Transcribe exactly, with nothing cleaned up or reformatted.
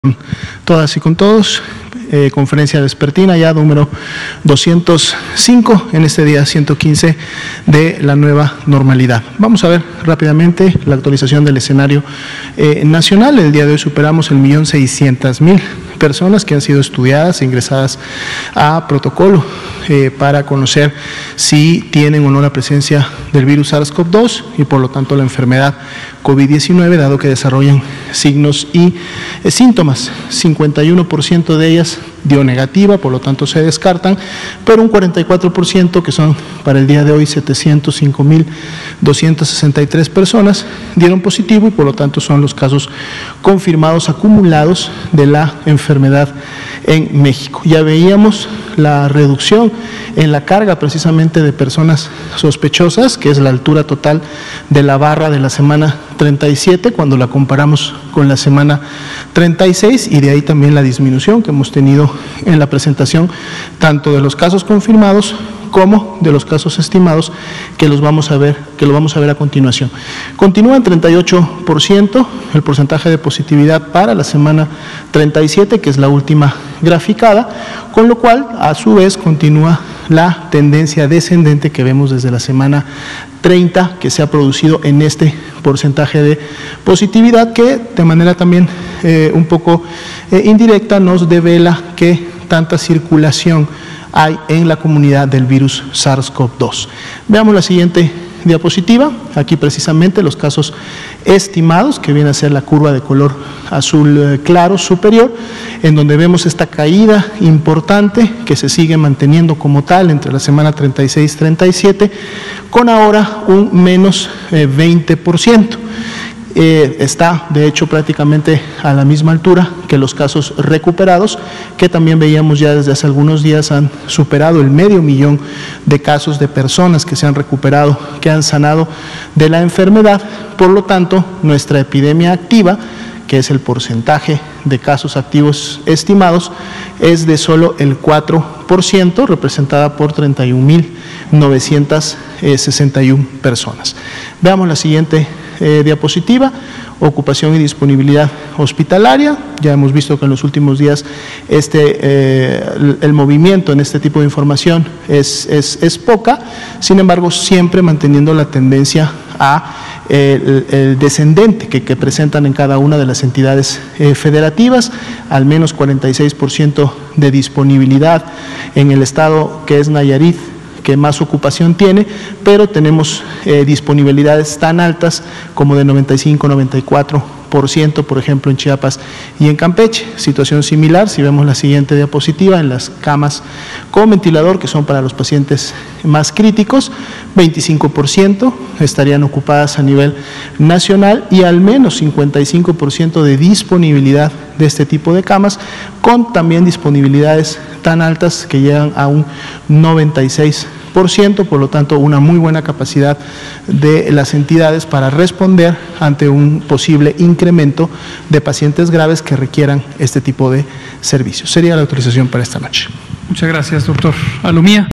Todas y con todos, eh, conferencia vespertina ya número doscientos cinco en este día ciento quince de la nueva normalidad. Vamos a ver rápidamente la actualización del escenario eh, nacional. El día de hoy superamos el millón seiscientas mil personas que han sido estudiadas e ingresadas a protocolo eh, para conocer si tienen o no la presencia del virus SARS CoV dos y por lo tanto la enfermedad COVID diecinueve, dado que desarrollan signos y eh, síntomas. cincuenta y uno por ciento de ellas dio negativa, por lo tanto se descartan, pero un cuarenta y cuatro por ciento, que son para el día de hoy setecientos cinco mil doscientas sesenta y tres personas, dieron positivo y por lo tanto son los casos confirmados acumulados de la enfermedad en México. Ya veíamos la reducción en la carga precisamente de personas sospechosas, que es la altura total de la barra de la semana treinta y siete cuando la comparamos con la semana treinta y seis, y de ahí también la disminución que hemos tenido en la presentación tanto de los casos confirmados como de los casos estimados, que los vamos a ver, que lo vamos a ver a continuación. Continúa en treinta y ocho por ciento el porcentaje de positividad para la semana treinta y siete, que es la última graficada, con lo cual a su vez continúa la tendencia descendente que vemos desde la semana treinta, que se ha producido en este porcentaje de positividad, que de manera también eh, un poco eh, indirecta nos devela que tanta circulación hay en la comunidad del virus SARS CoV dos. Veamos la siguiente diapositiva. Aquí precisamente los casos estimados, que viene a ser la curva de color azul claro superior, en donde vemos esta caída importante que se sigue manteniendo como tal entre la semana treinta y seis y treinta y siete, con ahora un menos eh, veinte por ciento. Eh, está de hecho prácticamente a la misma altura que los casos recuperados, que también veíamos ya desde hace algunos días han superado el medio millón de casos de personas que se han recuperado, que han sanado de la enfermedad. Por lo tanto, nuestra epidemia activa, que es el porcentaje de casos activos estimados, es de solo el cuatro por ciento, representada por treinta y un mil novecientas sesenta y una personas. Veamos la siguiente Eh, diapositiva, ocupación y disponibilidad hospitalaria. Ya hemos visto que en los últimos días este, eh, el, el movimiento en este tipo de información es, es, es poca, sin embargo siempre manteniendo la tendencia a eh, el, el descendente que, que presentan en cada una de las entidades eh, federativas, al menos cuarenta y seis por ciento de disponibilidad en el estado que es Nayarit, que más ocupación tiene, pero tenemos eh, disponibilidades tan altas como de noventa y cinco, noventa y cuatro por ciento, por ejemplo en Chiapas y en Campeche. Situación similar, si vemos la siguiente diapositiva, en las camas con ventilador, que son para los pacientes más críticos, veinticinco por ciento estarían ocupadas a nivel nacional y al menos cincuenta y cinco por ciento de disponibilidad de este tipo de camas, con también disponibilidades tan altas que llegan a un noventa y seis por ciento, por lo tanto una muy buena capacidad de las entidades para responder ante un posible incremento de pacientes graves que requieran este tipo de servicios. Sería la autorización para esta noche. Muchas gracias, doctor Alumía.